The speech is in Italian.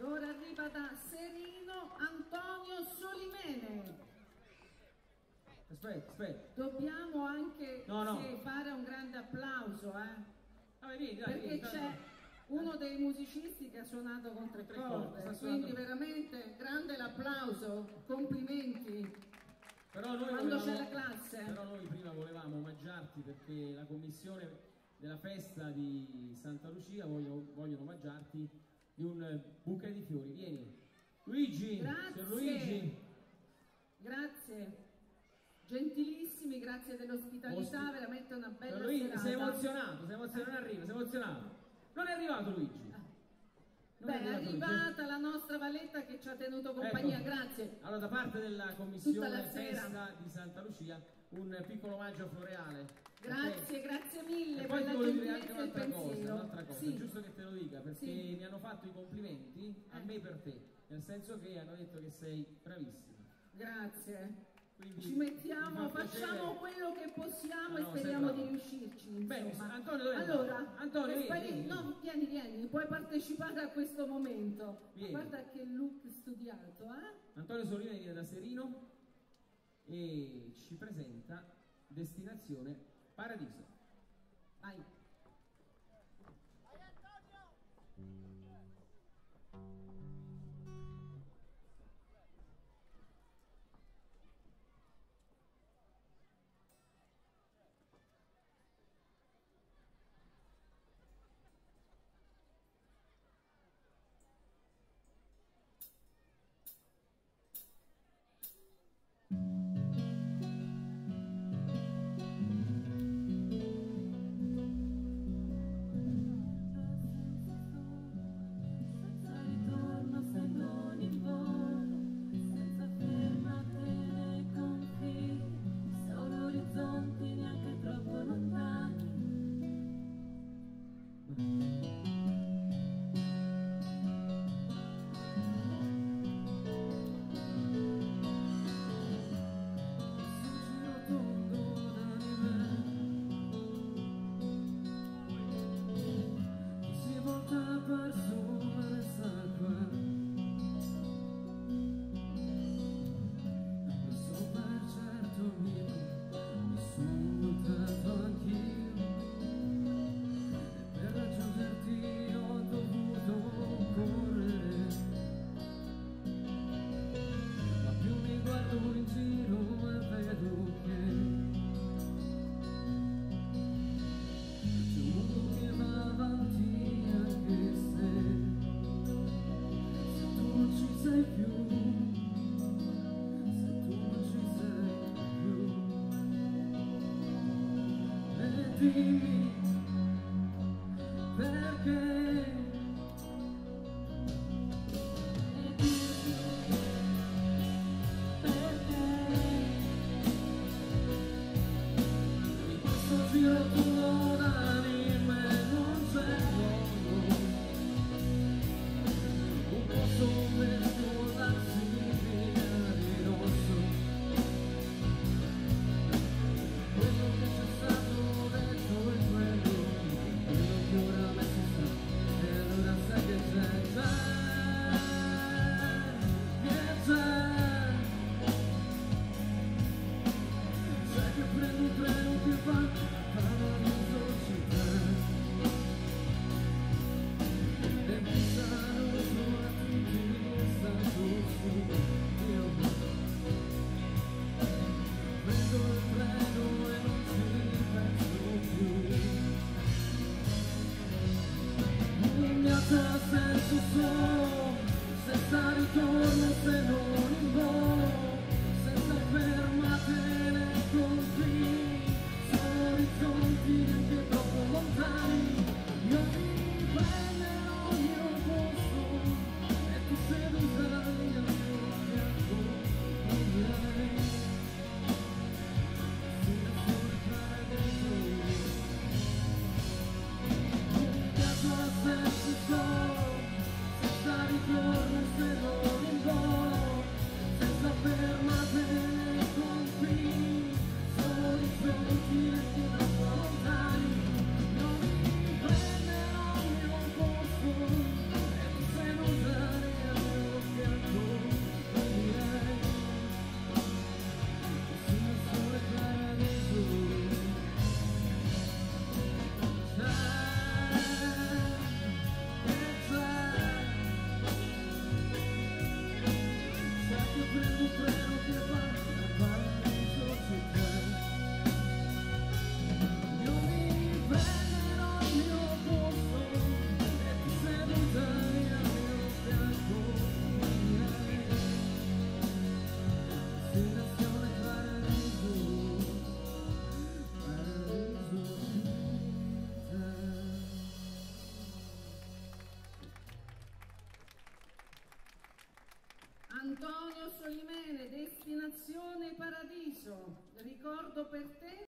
Ora arriva da Serino Antonio Solimene. Aspetta. Dobbiamo anche fare un grande applauso, perché c'è uno dei musicisti che ha suonato con tre corde, quindi veramente grande l'applauso, complimenti. Però noi quando c'è la classe. Però noi prima volevamo omaggiarti perché la commissione della festa di Santa Lucia vogliono omaggiarti di un bouquet di fiori. Vieni Luigi. Grazie Luigi. Grazie, gentilissimi, grazie dell'ospitalità, veramente una bella serata. Sei emozionato, sei emozionato. Non è arrivato Luigi. È arrivata la nostra Valletta che ci ha tenuto compagnia, ecco. Grazie. Allora, da parte della commissione festa di Santa Lucia, un piccolo omaggio floreale. Grazie, grazie mille. E poi ti voglio dire anche un'altra cosa, sì. È giusto che te lo dica, perché mi hanno fatto i complimenti a me per te, nel senso che hanno detto che sei bravissima. Grazie. Quindi ci mettiamo, facciamo quello che possiamo e speriamo di riuscirci. Bene, Antonio, dove allora, Antonio, vieni. No, vieni, puoi partecipare a questo momento. Vieni. Guarda che look studiato, Antonio Solimene viene da Serino e ci presenta Destinazione Paradiso. Vai. Vai Antonio! Dimmi perché in questo giro tuo d'anime non c'è modo, un posto per scordarsi via di rosso, quello che c'è stato dentro è quello che ora me si sta, e allora sai che c'è, sai che prendo un treno che va a Paradiso città, e mi saluto a tutti è stato su, io prendo il treno e non ci penso più, un viaggio a senso solo, senza ritorno se non in volo, senza fermate né confini, solo orizzonti neanche troppo lontani. Io mi prenderò il mio posto e tu seduta al mio fianco, direi destinazione paradiso. Un viaggio a senso solo, senza ritorno se non in volo, senza fermate né confini, solo orizzonti neanche troppo lontani. Paradiso, ricordo per te